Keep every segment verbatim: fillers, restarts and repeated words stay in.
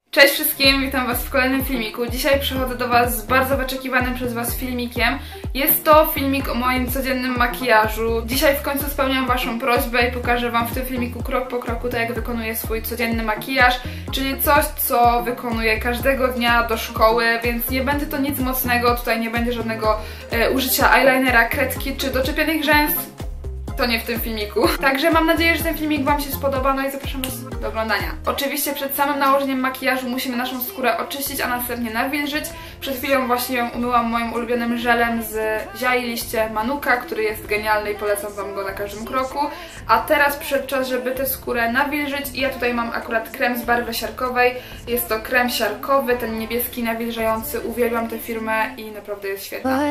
Cześć wszystkim, witam was w kolejnym filmiku. Dzisiaj przychodzę do was z bardzo wyczekiwanym przez was filmikiem. Jest to filmik o moim codziennym makijażu. Dzisiaj w końcu spełniam waszą prośbę i pokażę wam w tym filmiku krok po kroku to, jak wykonuję swój codzienny makijaż, czyli coś, co wykonuję każdego dnia do szkoły, więc nie będzie to nic mocnego, tutaj nie będzie żadnego e, użycia eyelinera, kredki czy doczepionych rzęs. To nie w tym filmiku. Także mam nadzieję, że ten filmik wam się spodoba, no i zapraszam was do oglądania. Oczywiście przed samym nałożeniem makijażu musimy naszą skórę oczyścić, a następnie nawilżyć. Przed chwilą właśnie ją umyłam moim ulubionym żelem z ziai liście Manuka, który jest genialny i polecam wam go na każdym kroku. A teraz przyszedł czas, żeby tę skórę nawilżyć i ja tutaj mam akurat krem z barwy siarkowej. Jest to krem siarkowy, ten niebieski nawilżający. Uwielbiam tę firmę i naprawdę jest świetna.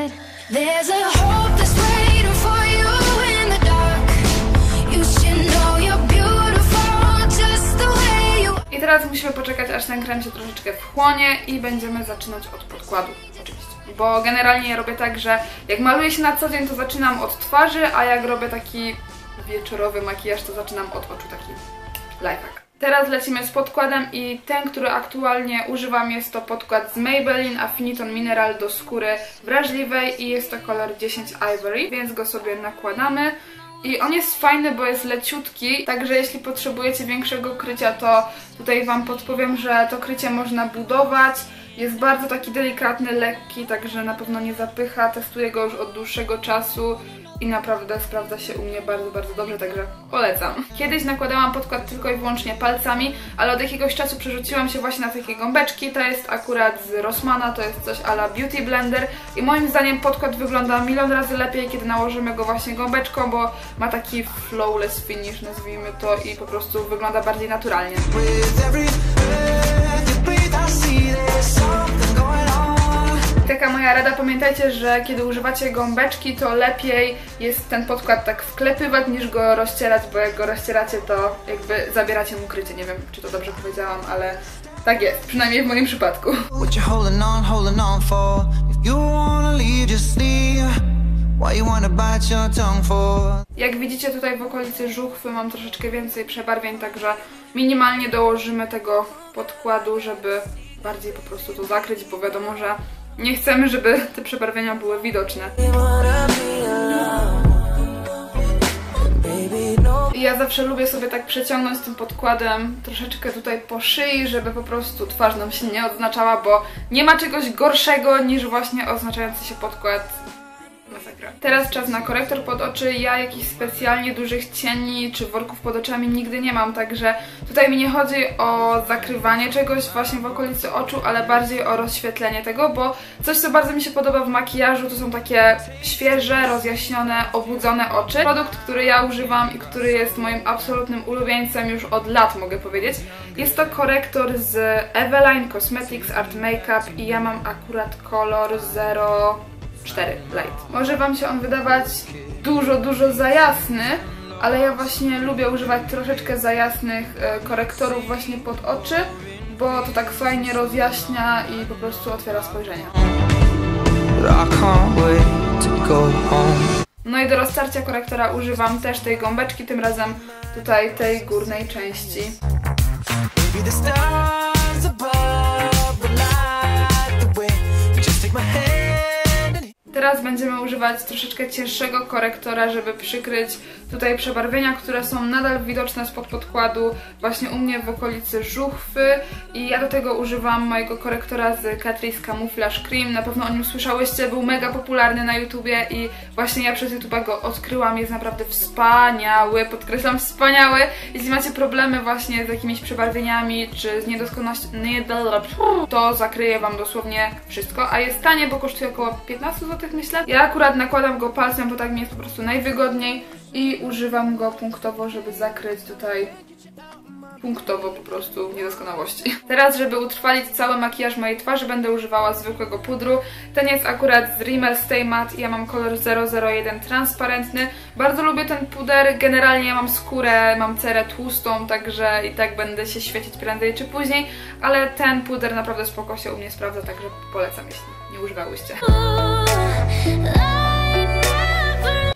I teraz musimy poczekać, aż ten krem się troszeczkę wchłonie i będziemy zaczynać od podkładu, oczywiście. Bo generalnie ja robię tak, że jak maluję się na co dzień, to zaczynam od twarzy, a jak robię taki wieczorowy makijaż, to zaczynam od oczu, taki lifehack. Teraz lecimy z podkładem i ten, który aktualnie używam, jest to podkład z Maybelline Affiniton Mineral do skóry wrażliwej i jest to kolor dziesięć Ivory, więc go sobie nakładamy. I on jest fajny, bo jest leciutki, także jeśli potrzebujecie większego krycia, to tutaj wam podpowiem, że to krycie można budować. Jest bardzo taki delikatny, lekki, także na pewno nie zapycha. Testuję go już od dłuższego czasu i naprawdę sprawdza się u mnie bardzo, bardzo dobrze, także polecam. Kiedyś nakładałam podkład tylko i wyłącznie palcami, ale od jakiegoś czasu przerzuciłam się właśnie na takie gąbeczki. To jest akurat z Rossmana, to jest coś a la Beauty Blender i moim zdaniem podkład wygląda milion razy lepiej, kiedy nałożymy go właśnie gąbeczką, bo ma taki flawless finish, nazwijmy to, i po prostu wygląda bardziej naturalnie. Taka moja rada, pamiętajcie, że kiedy używacie gąbeczki, to lepiej jest ten podkład tak wklepywać, niż go rozcierać, bo jak go rozcieracie, to jakby zabieracie mu krycie. Nie wiem, czy to dobrze powiedziałam, ale tak jest, przynajmniej w moim przypadku. Jak widzicie, tutaj w okolicy żuchwy mam troszeczkę więcej przebarwień, także minimalnie dołożymy tego podkładu, żeby bardziej po prostu to zakryć, bo wiadomo, że nie chcemy, żeby te przebarwienia były widoczne. I ja zawsze lubię sobie tak przeciągnąć tym podkładem troszeczkę tutaj po szyi, żeby po prostu twarz nam się nie odznaczała, bo nie ma czegoś gorszego niż właśnie odznaczający się podkład. Masakra. Teraz czas na korektor pod oczy. Ja jakichś specjalnie dużych cieni czy worków pod oczami nigdy nie mam, także tutaj mi nie chodzi o zakrywanie czegoś właśnie w okolicy oczu, ale bardziej o rozświetlenie tego, bo coś, co bardzo mi się podoba w makijażu, to są takie świeże, rozjaśnione, obudzone oczy. Produkt, który ja używam i który jest moim absolutnym ulubieńcem już od lat, mogę powiedzieć. Jest to korektor z Eveline Cosmetics Art Makeup i ja mam akurat kolor zero cztery Light. Może wam się on wydawać dużo, dużo za jasny, ale ja właśnie lubię używać troszeczkę za jasnych e, korektorów właśnie pod oczy, bo to tak fajnie rozjaśnia i po prostu otwiera spojrzenie. No i do roztarcia korektora używam też tej gąbeczki, tym razem tutaj tej górnej części. Teraz będziemy używać troszeczkę cięższego korektora, żeby przykryć tutaj przebarwienia, które są nadal widoczne spod podkładu, właśnie u mnie w okolicy żuchwy. I ja do tego używam mojego korektora z Catrice Camouflage Cream. Na pewno o nim słyszałyście, był mega popularny na YouTubie i właśnie ja przez YouTube'a go odkryłam. Jest naprawdę wspaniały, podkreślam wspaniały. Jeśli macie problemy właśnie z jakimiś przebarwieniami czy z niedoskonałością, to zakryje wam dosłownie wszystko, a jest tanie, bo kosztuje około piętnaście złotych, myślę. Ja akurat nakładam go palcem, bo tak mi jest po prostu najwygodniej i używam go punktowo, żeby zakryć tutaj punktowo po prostu niedoskonałości. Teraz, żeby utrwalić cały makijaż mojej twarzy, będę używała zwykłego pudru. Ten jest akurat z Rimmel Stay Matte i ja mam kolor zero zero jeden transparentny. Bardzo lubię ten puder. Generalnie ja mam skórę, mam cerę tłustą, także i tak będę się świecić prędzej czy później, ale ten puder naprawdę spoko się u mnie sprawdza, także polecam, jeśli nie używałyście.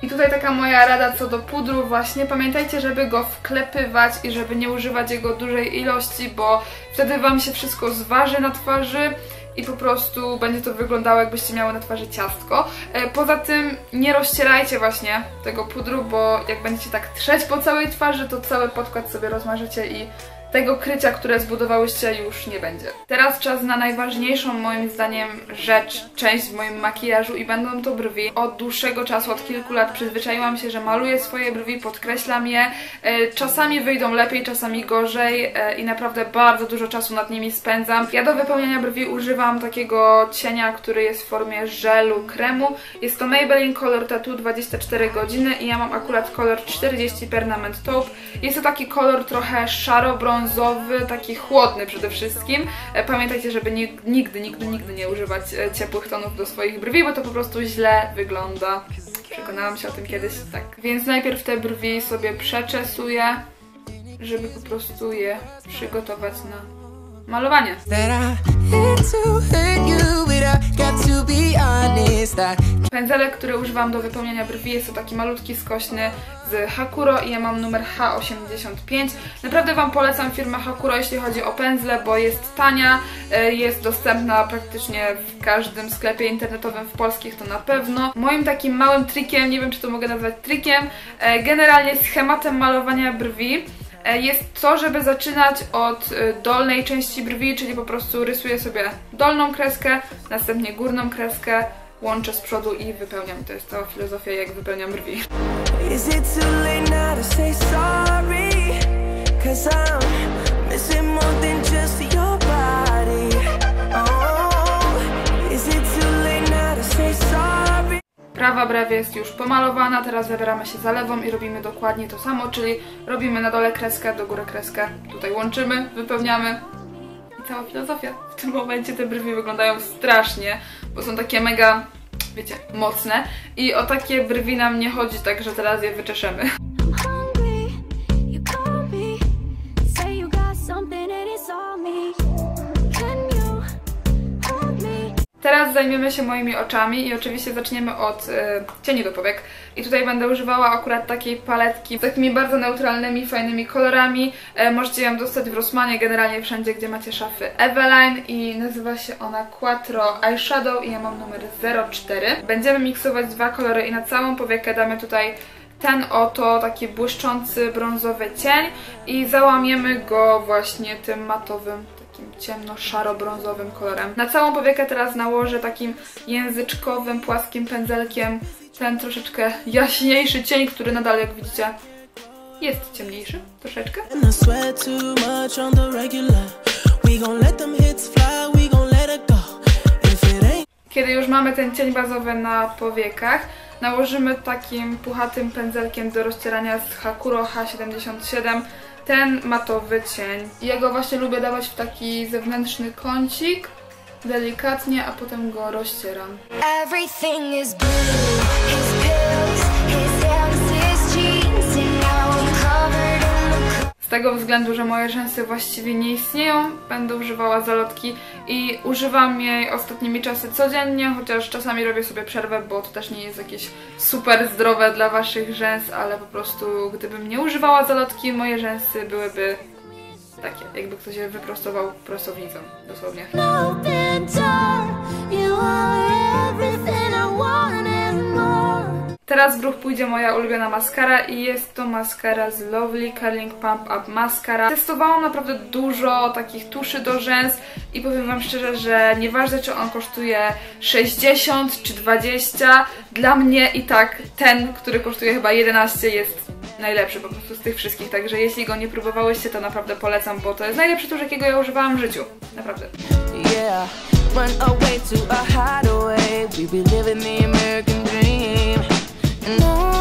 I tutaj taka moja rada co do pudru właśnie, pamiętajcie, żeby go wklepywać i żeby nie używać jego dużej ilości, bo wtedy Wam się wszystko zważy na twarzy i po prostu będzie to wyglądało, jakbyście miały na twarzy ciastko. Poza tym nie rozcierajcie właśnie tego pudru, bo jak będziecie tak trzeć po całej twarzy, to cały podkład sobie rozmażecie i tego krycia, które zbudowałyście, już nie będzie. Teraz czas na najważniejszą moim zdaniem rzecz, część w moim makijażu i będą to brwi. Od dłuższego czasu, od kilku lat przyzwyczaiłam się, że maluję swoje brwi, podkreślam je. Czasami wyjdą lepiej, czasami gorzej i naprawdę bardzo dużo czasu nad nimi spędzam. Ja do wypełniania brwi używam takiego cienia, który jest w formie żelu, kremu. Jest to Maybelline Color Tattoo dwadzieścia cztery godziny i ja mam akurat kolor czterdzieści Permanent Taupe. Jest to taki kolor trochę szaro-brązowy, taki chłodny przede wszystkim. Pamiętajcie, żeby nigdy, nigdy, nigdy nie używać ciepłych tonów do swoich brwi, bo to po prostu źle wygląda. Przekonałam się o tym kiedyś, tak. Więc najpierw te brwi sobie przeczesuję, żeby po prostu je przygotować na malowanie. Pędzelek, który używam do wypełniania brwi, jest to taki malutki, skośny z Hakuro i ja mam numer H osiemdziesiąt pięć. Naprawdę Wam polecam firmę Hakuro, jeśli chodzi o pędzle, bo jest tania, jest dostępna praktycznie w każdym sklepie internetowym, w polskich to na pewno. Moim takim małym trikiem, nie wiem czy to mogę nazwać trikiem, generalnie schematem malowania brwi jest to, żeby zaczynać od dolnej części brwi, czyli po prostu rysuję sobie dolną kreskę, następnie górną kreskę, łączę z przodu i wypełniam. To jest cała filozofia, jak wypełniam brwi. Prawa brewa jest już pomalowana, teraz zabieramy się za lewą i robimy dokładnie to samo, czyli robimy na dole kreskę, do góry kreskę, tutaj łączymy, wypełniamy i cała filozofia. W tym momencie te brwi wyglądają strasznie, bo są takie mega, wiecie, mocne i o takie brwi nam nie chodzi, także teraz je wyczeszemy. Teraz zajmiemy się moimi oczami i oczywiście zaczniemy od y, cieni do powiek. I tutaj będę używała akurat takiej paletki z takimi bardzo neutralnymi, fajnymi kolorami. E, możecie ją dostać w Rossmanie, generalnie wszędzie, gdzie macie szafy Eveline i nazywa się ona Quattro Eyeshadow i ja mam numer zero cztery. Będziemy miksować dwa kolory i na całą powiekę damy tutaj ten oto taki błyszczący brązowy cień i załamiemy go właśnie tym matowym, takim ciemno-szaro-brązowym kolorem. Na całą powiekę teraz nałożę takim języczkowym, płaskim pędzelkiem ten troszeczkę jaśniejszy cień, który nadal, jak widzicie, jest ciemniejszy troszeczkę. Kiedy już mamy ten cień bazowy na powiekach, nałożymy takim puchatym pędzelkiem do rozcierania z Hakuro H siedemdziesiąt siedem ten matowy cień. Ja go właśnie lubię dawać w taki zewnętrzny kącik, delikatnie, a potem go rozcieram. Z tego względu, że moje rzęsy właściwie nie istnieją, będę używała zalotki i używam jej ostatnimi czasy codziennie, chociaż czasami robię sobie przerwę, bo to też nie jest jakieś super zdrowe dla waszych rzęs, ale po prostu gdybym nie używała zalotki, moje rzęsy byłyby takie, jakby ktoś je wyprostował prostownicą, dosłownie. Teraz w ruch pójdzie moja ulubiona maskara i jest to maskara z Lovely Curling Pump Up Mascara. Testowałam naprawdę dużo takich tuszy do rzęs i powiem wam szczerze, że nieważne czy on kosztuje sześćdziesiąt czy dwadzieścia, dla mnie i tak ten, który kosztuje chyba jedenaście, jest najlepszy po prostu z tych wszystkich, także jeśli go nie próbowałyście, to naprawdę polecam, bo to jest najlepszy tusz, jakiego ja używałam w życiu. Naprawdę. Yeah. Run away to a hideaway. We be living the American dream. No.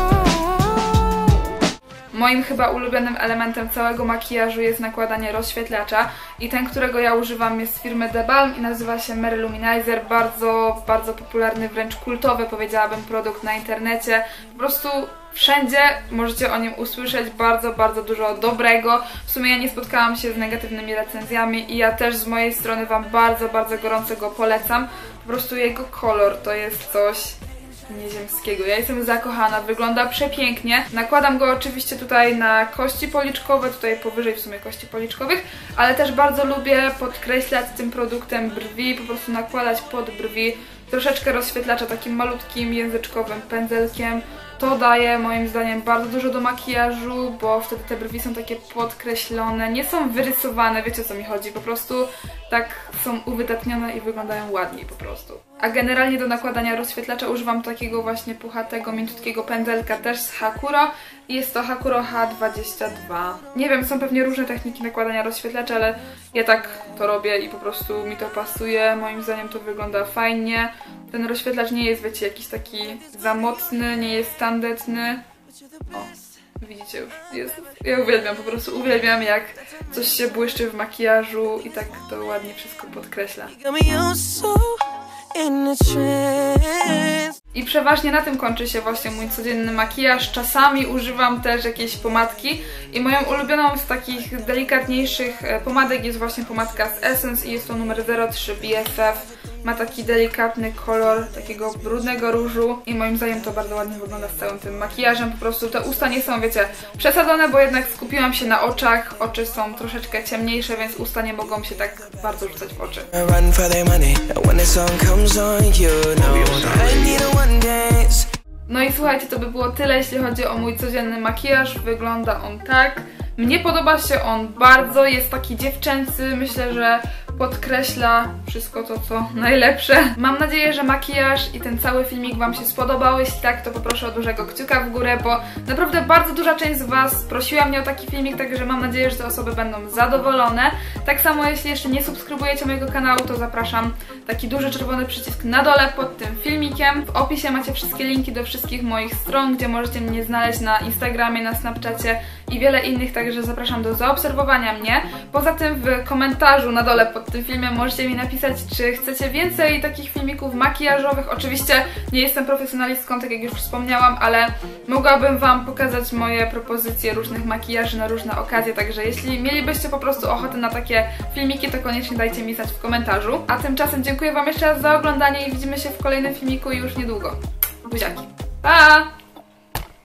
Moim chyba ulubionym elementem całego makijażu jest nakładanie rozświetlacza i ten, którego ja używam, jest z firmy The Balm i nazywa się Mary Luminizer. Bardzo, bardzo popularny, wręcz kultowy, powiedziałabym, produkt na internecie. Po prostu wszędzie możecie o nim usłyszeć bardzo, bardzo dużo dobrego. W sumie ja nie spotkałam się z negatywnymi recenzjami i ja też z mojej strony wam bardzo, bardzo gorąco go polecam. Po prostu jego kolor to jest coś nieziemskiego. Ja jestem zakochana, wygląda przepięknie. Nakładam go oczywiście tutaj na kości policzkowe, tutaj powyżej w sumie kości policzkowych, ale też bardzo lubię podkreślać tym produktem brwi, po prostu nakładać pod brwi troszeczkę rozświetlacza takim malutkim języczkowym pędzelkiem. To daje moim zdaniem bardzo dużo do makijażu, bo wtedy te brwi są takie podkreślone, nie są wyrysowane, wiecie o co mi chodzi, po prostu tak są uwydatnione i wyglądają ładniej po prostu. A generalnie do nakładania rozświetlacza używam takiego właśnie puchatego, mięciutkiego pędzelka też z Hakuro i jest to Hakuro H dwadzieścia dwa. Nie wiem, są pewnie różne techniki nakładania rozświetlacza, ale ja tak to robię i po prostu mi to pasuje, moim zdaniem to wygląda fajnie. Ten rozświetlacz nie jest, wiecie, jakiś taki za mocny, nie jest tandetny. O, widzicie już, jest. Ja uwielbiam, po prostu uwielbiam, jak coś się błyszczy w makijażu i tak to ładnie wszystko podkreśla. I przeważnie na tym kończy się właśnie mój codzienny makijaż. Czasami używam też jakiejś pomadki i moją ulubioną z takich delikatniejszych pomadek jest właśnie pomadka z Essence i jest to numer zero trzy B F F. Ma taki delikatny kolor takiego brudnego różu i moim zdaniem to bardzo ładnie wygląda z całym tym makijażem. Po prostu te usta nie są, wiecie, przesadzone, bo jednak skupiłam się na oczach. Oczy są troszeczkę ciemniejsze, więc usta nie mogą się tak bardzo rzucać w oczy. No i słuchajcie, to by było tyle, jeśli chodzi o mój codzienny makijaż. Wygląda on tak. Mnie podoba się on bardzo, jest taki dziewczęcy, myślę, że podkreśla wszystko to, co najlepsze. Mam nadzieję, że makijaż i ten cały filmik Wam się spodobał. Jeśli tak, to poproszę o dużego kciuka w górę, bo naprawdę bardzo duża część z Was prosiła mnie o taki filmik, także mam nadzieję, że te osoby będą zadowolone. Tak samo, jeśli jeszcze nie subskrybujecie mojego kanału, to zapraszam, taki duży czerwony przycisk na dole pod tym filmikiem. W opisie macie wszystkie linki do wszystkich moich stron, gdzie możecie mnie znaleźć na Instagramie, na Snapchacie i wiele innych, także zapraszam do zaobserwowania mnie. Poza tym w komentarzu na dole pod tym filmem możecie mi napisać, czy chcecie więcej takich filmików makijażowych. Oczywiście nie jestem profesjonalistką, tak jak już wspomniałam, ale mogłabym Wam pokazać moje propozycje różnych makijaży na różne okazje, także jeśli mielibyście po prostu ochotę na takie filmiki, to koniecznie dajcie mi znać w komentarzu. A tymczasem dziękuję Wam jeszcze raz za oglądanie i widzimy się w kolejnym filmiku już niedługo. Buziaki. Pa!